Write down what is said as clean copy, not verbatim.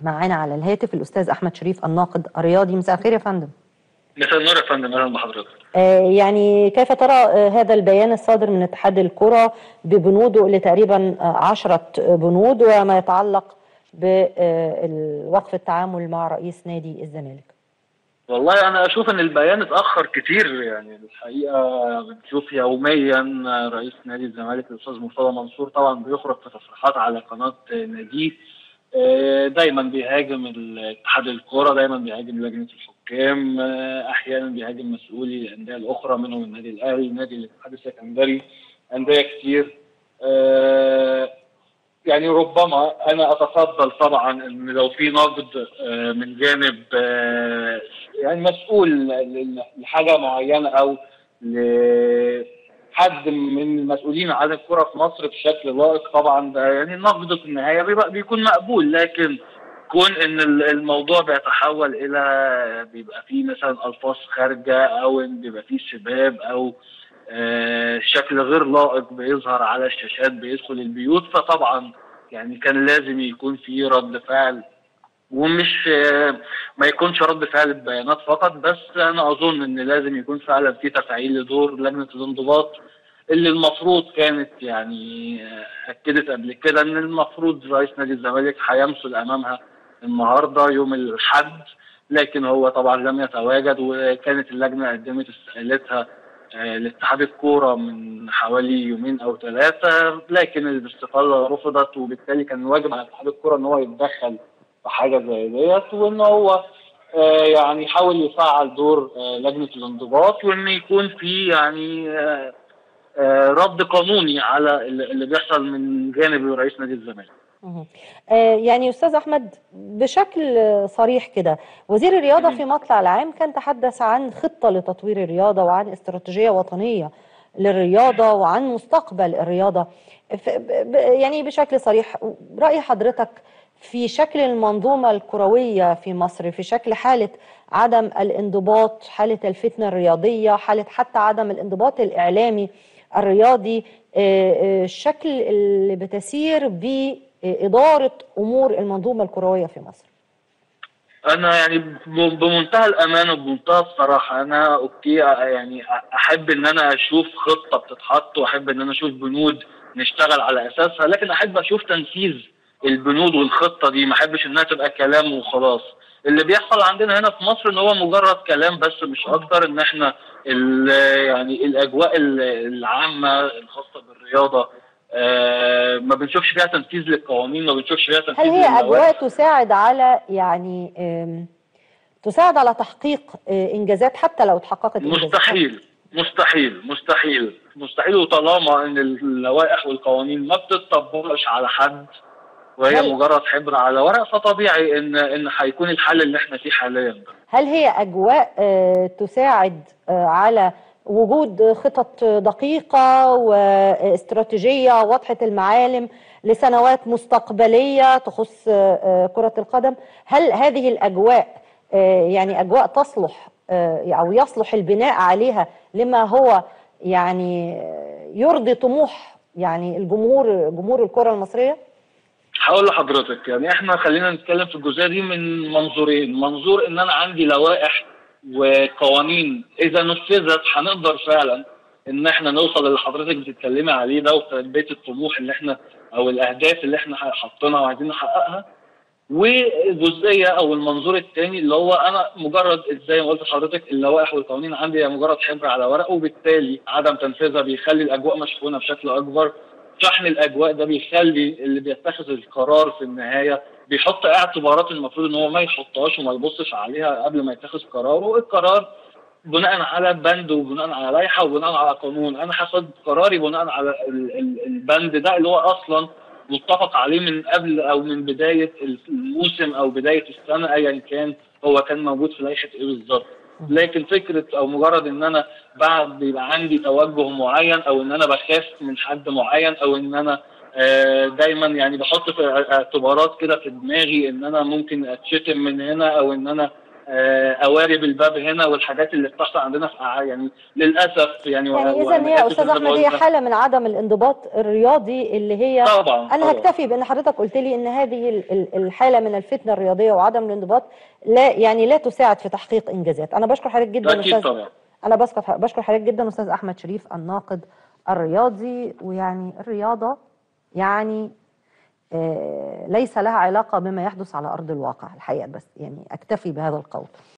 معانا على الهاتف الأستاذ أحمد شريف الناقد الرياضي. مساء الخير يا فندم. مساء النور يا فندم، اهلا بحضرتك. يعني كيف ترى هذا البيان الصادر من اتحاد الكرة ببنوده اللي تقريبا 10 بنود وما يتعلق بوقف التعامل مع رئيس نادي الزمالك؟ والله انا اشوف ان البيان اتاخر كتير، يعني الحقيقه بنشوف يوميا رئيس نادي الزمالك الاستاذ مرتضى منصور طبعا بيخرج في تصريحات على قناه ناديه، دايما بيهاجم اتحاد الكوره، دايما بيهاجم لجنه الحكام، احيانا بيهاجم مسؤولي الانديه الاخرى منهم النادي الاهلي، نادي الاتحاد السكندري، انديه كتير. يعني ربما انا اتفضل طبعا ان لو في نقد من جانب يعني مسؤول لحاجه معينه او لحد من المسؤولين عن الكره في مصر بشكل لائق، طبعا ده يعني النقد في النهايه بيكون مقبول. لكن كون ان الموضوع بيتحول الى بيبقى فيه مثلا الفاظ خارجه او ان بيبقى فيه سباب او شكل غير لائق بيظهر على الشاشات بيدخل البيوت، فطبعا يعني كان لازم يكون في رد فعل، ومش ما يكونش رد فعل ببيانات فقط. بس انا اظن ان لازم يكون فعلا في تفعيل لدور لجنه الانضباط اللي المفروض كانت يعني اكدت قبل كده ان المفروض رئيس نادي الزمالك هيمثل امامها النهارده يوم الاحد، لكن هو طبعا لم يتواجد. وكانت اللجنه قدمت استقالتها لاتحاد الكوره من حوالي يومين او 3، لكن الاستقاله رفضت، وبالتالي كان واجب على اتحاد الكوره ان هو يتدخل في حاجه زي ديت، وان هو يعني يحاول يفعل دور لجنه الانضباط، وان يكون في يعني رد قانوني على اللي بيحصل من جانب رئيس نادي الزمالك. يعني أستاذ أحمد بشكل صريح كده، وزير الرياضة في مطلع العام كان تحدث عن خطة لتطوير الرياضة وعن استراتيجية وطنية للرياضة وعن مستقبل الرياضة. يعني بشكل صريح، رأي حضرتك في شكل المنظومة الكروية في مصر، في شكل حالة عدم الانضباط، حالة الفتنة الرياضية، حالة حتى عدم الانضباط الإعلامي الرياضي، الشكل اللي بتسير بإدارة أمور المنظومة الكروية في مصر؟ أنا يعني بمنتهى الأمانة وبمنتهى الصراحة أنا أوكي، يعني أحب إن أنا أشوف خطة بتتحط، وأحب إن أنا أشوف بنود نشتغل على أساسها، لكن أحب أشوف تنفيذ البنود والخطة دي، ما أحبش إنها تبقى كلام وخلاص. اللي بيحصل عندنا هنا في مصر إن هو مجرد كلام بس مش أكتر، إن إحنا يعني الأجواء العامة الخاصة بالرياضة ما بنشوفش فيها تنفيذ للقوانين، ما بنشوفش فيها تنفيذ هل هي أجواء للوائح. تساعد على يعني تساعد على تحقيق إنجازات، حتى لو تحققت إنجازات؟ مستحيل مستحيل مستحيل مستحيل، وطالما ان اللوائح والقوانين ما بتطبقش على حد وهي مجرد حبر على ورق، فطبيعي ان هيكون الحل اللي احنا فيه حاليا ده. هل هي أجواء تساعد على وجود خطط دقيقة واستراتيجية واضحة المعالم لسنوات مستقبلية تخص كرة القدم؟ هل هذه الأجواء يعني أجواء تصلح أو يصلح البناء عليها لما هو يعني يرضي طموح يعني جمهور الكرة المصرية؟ هقول لحضرتك، يعني احنا خلينا نتكلم في الجزئيه دي من منظورين. منظور ان انا عندي لوائح وقوانين اذا نفذت هنقدر فعلا ان احنا نوصل اللي حضرتك بتتكلمي عليه ده، وتلبيه الطموح اللي احنا او الاهداف اللي احنا حاطينها وعايزين نحققها. وجزئيه او المنظور الثاني اللي هو انا مجرد زي ما قلت لحضرتك اللوائح والقوانين عندي هي مجرد حبر على ورق، وبالتالي عدم تنفيذها بيخلي الاجواء مشحونه بشكل اكبر. شحن الاجواء ده بيخلي اللي بيتخذ القرار في النهايه بيحط اعتبارات المفروض ان هو ما يحطهاش وما يبصش عليها قبل ما يتخذ قراره، والقرار بناء على بند وبناء على لائحه وبناء على قانون. انا هاخد قراري بناء على البند ده اللي هو اصلا متفق عليه من قبل او من بدايه الموسم او بدايه السنه ايا كان هو كان موجود في لائحه ايه بالظبط. لكن فكره او مجرد ان انا بعد بيبقى عندي توجه معين، او ان انا بخاف من حد معين، او ان انا دايما يعني بحط في اعتبارات كده في دماغي ان انا ممكن اتشتم من هنا، او ان انا قوارب الباب هنا والحاجات اللي بتحصل عندنا في يعني للاسف يعني اذا هي يا استاذ احمد هي حاله من عدم الانضباط الرياضي اللي هي طبعا. انا هكتفي بان حضرتك قلت لي ان هذه الحاله من الفتنه الرياضيه وعدم الانضباط لا تساعد في تحقيق انجازات. انا بشكر حضرتك جدا اكيد طبعا. انا بشكر حضرتك جدا استاذ احمد شريف الناقد الرياضي. ويعني الرياضه يعني ليس لها علاقه بما يحدث على ارض الواقع الحقيقه، بس يعني اكتفي بهذا القول.